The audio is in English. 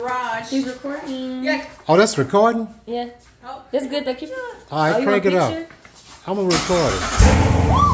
Garage. He's recording. Yeah. Oh, that's recording? Yeah. Oh. That's good though. Keep it. All right, crank it up. I'm going to record it.